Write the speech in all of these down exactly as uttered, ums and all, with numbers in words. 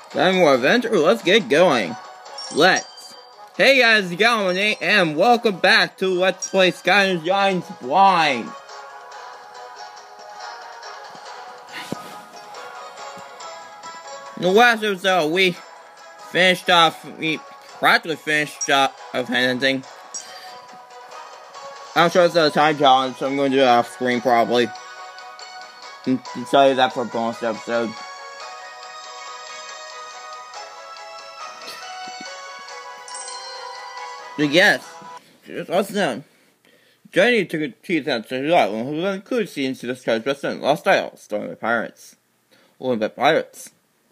Got more adventure? Let's get going. Let's. Hey guys, it's Galvin, and welcome back to Let's Play Skylanders Giants Blind. In the last episode, we finished off, we practically finished off of anything. I'm sure it's a time challenge, so I'm going to do it off screen probably. And tell you that for a bonus episode. But yes, just us known. Journey took a cheese out to the island, who was included scenes to discuss President Lost Isle, starring by pirates. Or by pirates.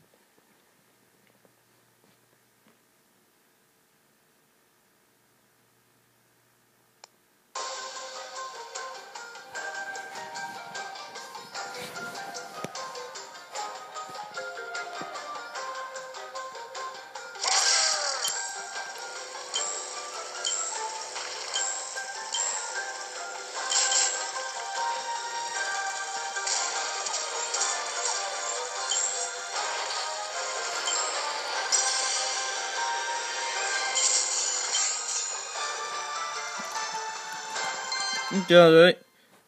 Right.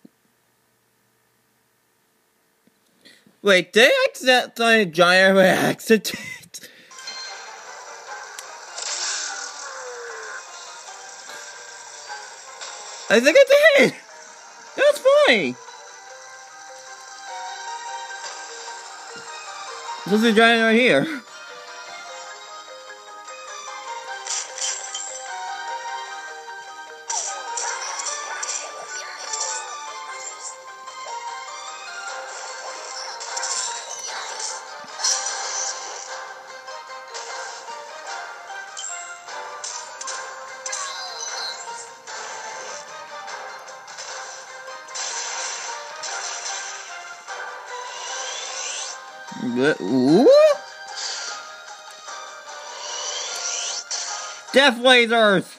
Wait, did I accidentally giant by accident? I think I did! That's funny! There's a giant right here. Ooh! Death lasers!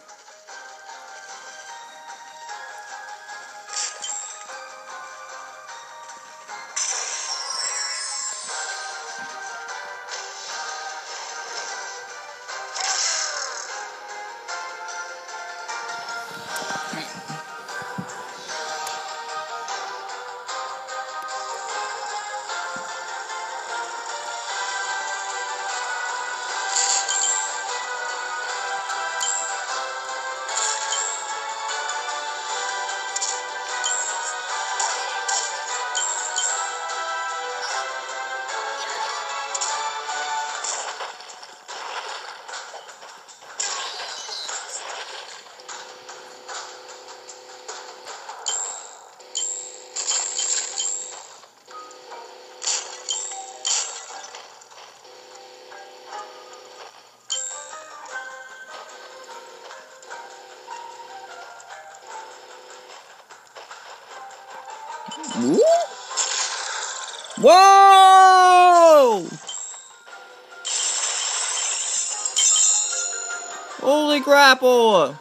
Ooh. Whoa! Holy crapple!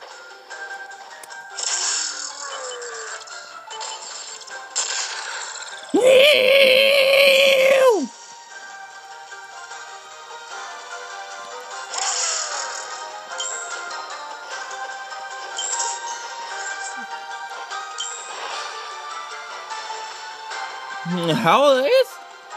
How it is?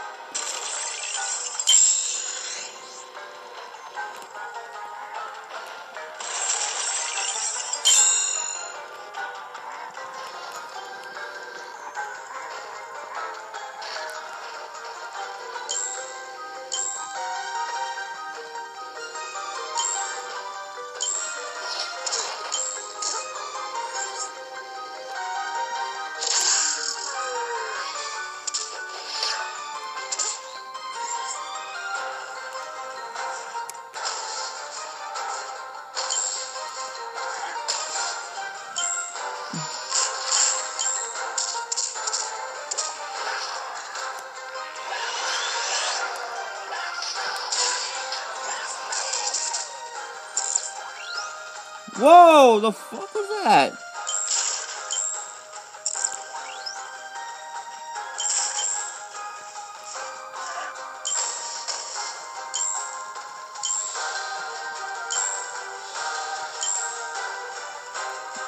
Whoa, the fuck was that?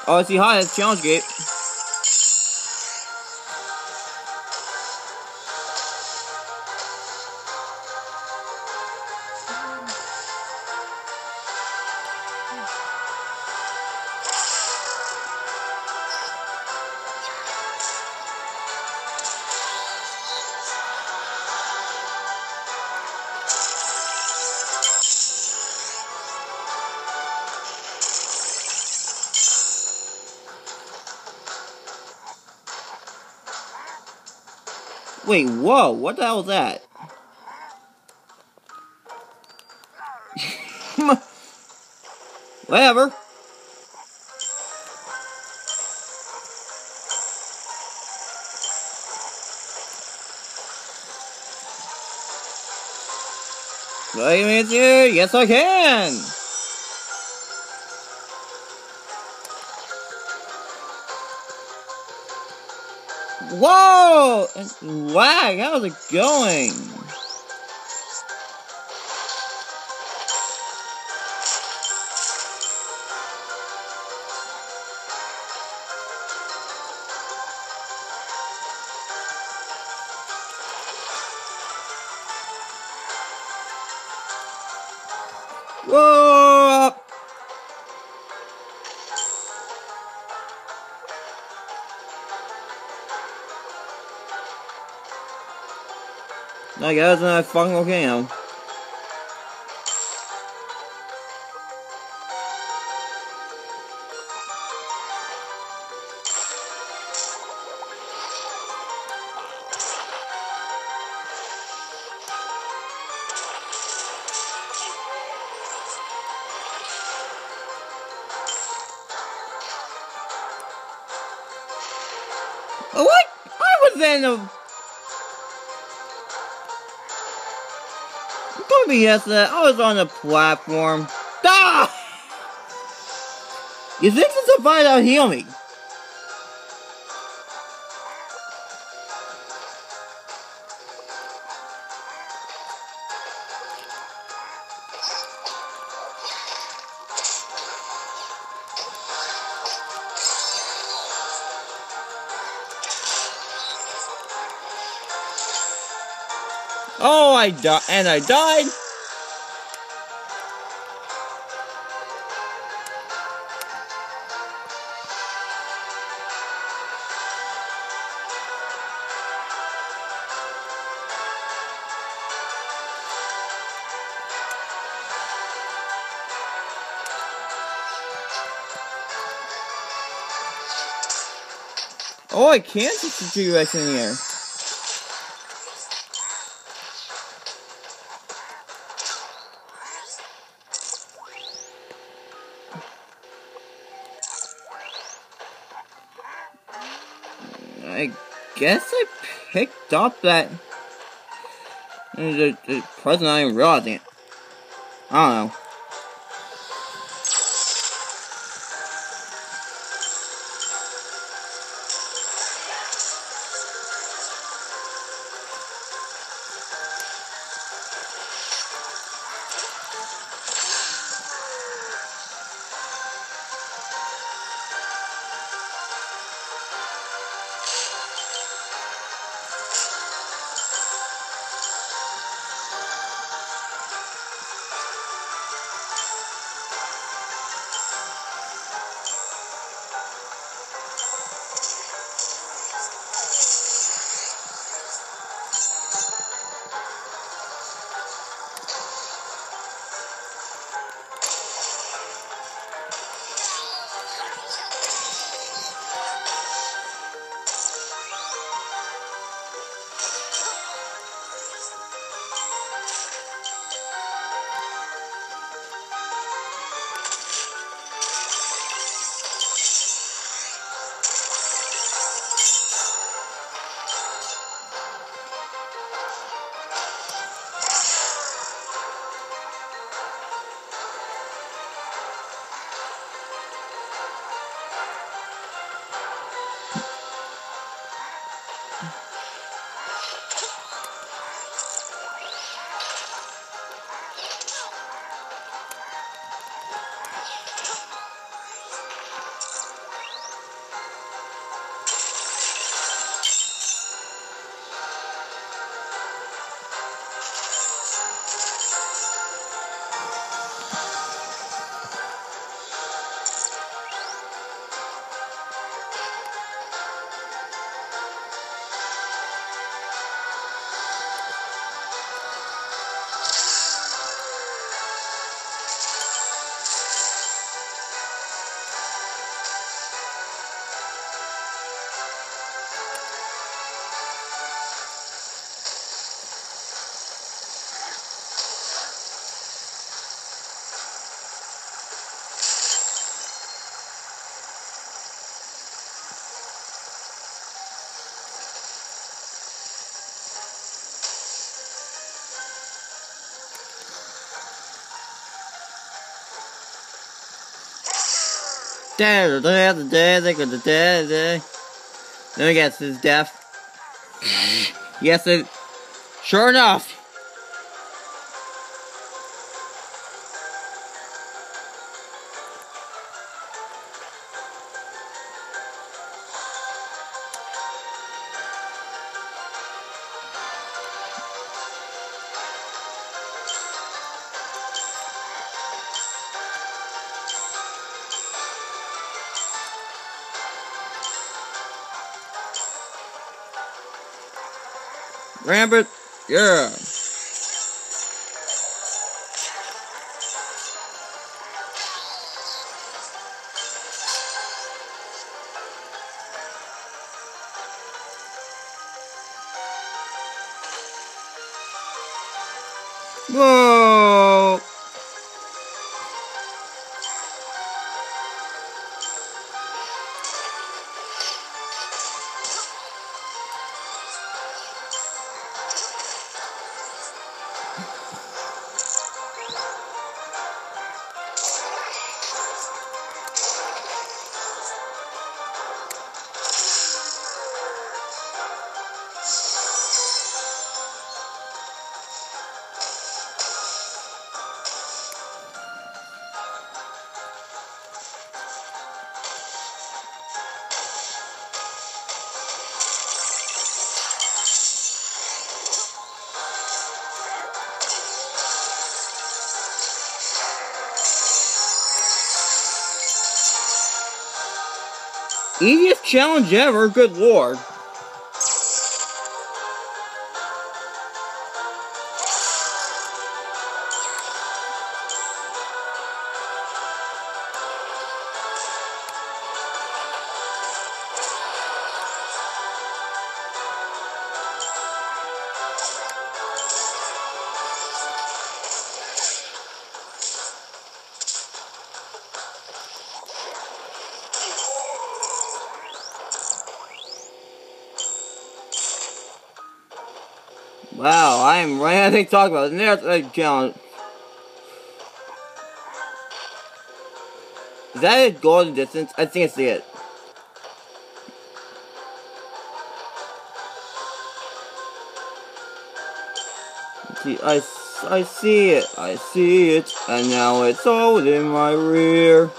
Oh, I see high, it's challenge gate. Wait, whoa, what the hell is that? Whatever. Wait a minute here. Yes, I can. Whoa! Lag, how's it going? Whoa! I guess I fucking volcano. Oh, what? I was in a... Don't be yesterday. I was on the platform. Ah! You think this will find out heal me? Oh, I died, and I died. Oh, I can't just the T-Rex in here. I guess I picked up that the, the present I didn't realize it. I don't know. Let me guess, this is death. Yes, it. Sure enough. Rambert, yeah. Whoa. Easiest challenge ever, good lord. Wow, I am running out of things to talk about. There's a challenge. Is that a golden distance? I think I see it. See, I, I see it. I see it. And now it's all in my rear.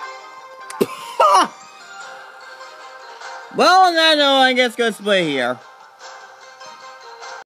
Well, on that note, I guess go split here.